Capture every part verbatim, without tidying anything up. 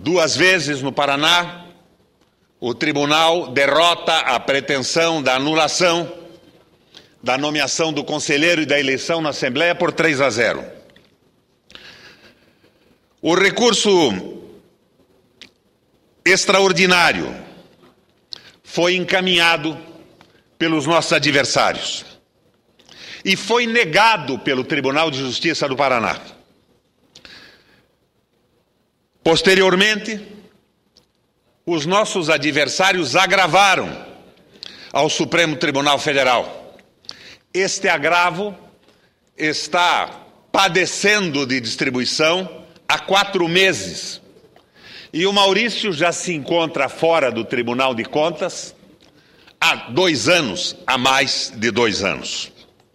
Duas vezes no Paraná, o tribunal derrota a pretensão da anulação da nomeação do conselheiro e da eleição na Assembleia por três a zero. O recurso extraordinário foi encaminhado pelos nossos adversários e foi negado pelo Tribunal de Justiça do Paraná. Posteriormente, os nossos adversários agravaram ao Supremo Tribunal Federal. Este agravo está padecendo de distribuição há quatro meses. E o Maurício já se encontra fora do Tribunal de Contas há dois anos, há mais de dois anos.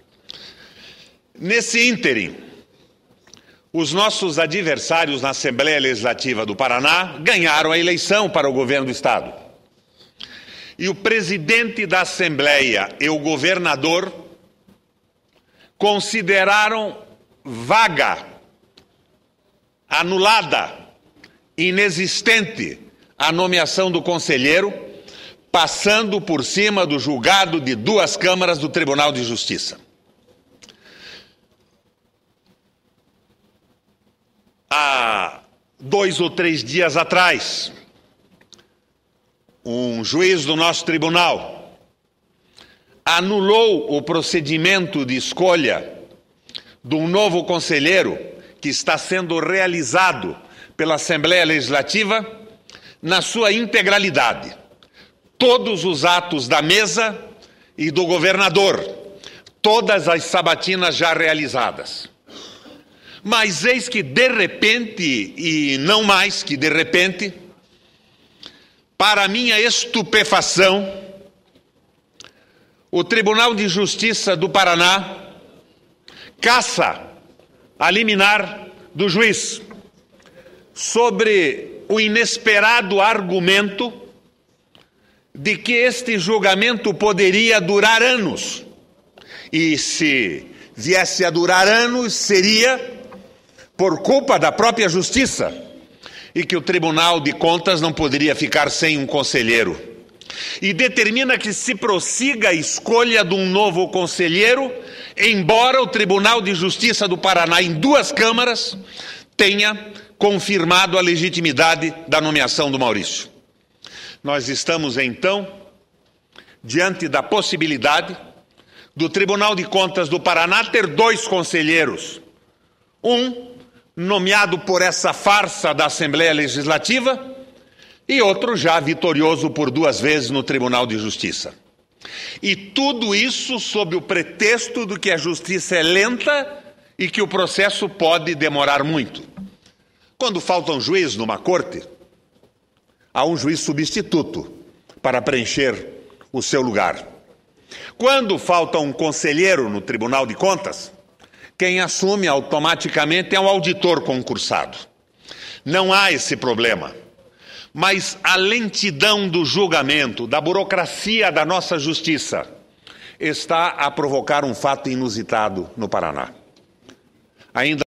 Nesse ínterim, os nossos adversários na Assembleia Legislativa do Paraná ganharam a eleição para o governo do Estado. E o presidente da Assembleia e o governador consideraram vaga, anulada, inexistente a nomeação do conselheiro, passando por cima do julgado de duas câmaras do Tribunal de Justiça. Há dois ou três dias atrás, um juiz do nosso tribunal anulou o procedimento de escolha de um novo conselheiro que está sendo realizado pela Assembleia Legislativa na sua integralidade. Todos os atos da mesa e do governador, todas as sabatinas já realizadas. Mas eis que de repente, e não mais que de repente, para minha estupefação, o Tribunal de Justiça do Paraná caça a liminar do juiz sobre o inesperado argumento de que este julgamento poderia durar anos. E se viesse a durar anos, seria por culpa da própria Justiça, e que o Tribunal de Contas não poderia ficar sem um conselheiro. E determina que se prossiga a escolha de um novo conselheiro, embora o Tribunal de Justiça do Paraná, em duas câmaras, tenha confirmado a legitimidade da nomeação do Maurício. Nós estamos, então, diante da possibilidade do Tribunal de Contas do Paraná ter dois conselheiros. Um nomeado por essa farsa da Assembleia Legislativa e outro já vitorioso por duas vezes no Tribunal de Justiça. E tudo isso sob o pretexto de que a justiça é lenta e que o processo pode demorar muito. Quando falta um juiz numa corte, há um juiz substituto para preencher o seu lugar. Quando falta um conselheiro no Tribunal de Contas, quem assume automaticamente é um auditor concursado. Não há esse problema. Mas a lentidão do julgamento, da burocracia da nossa justiça, está a provocar um fato inusitado no Paraná. Ainda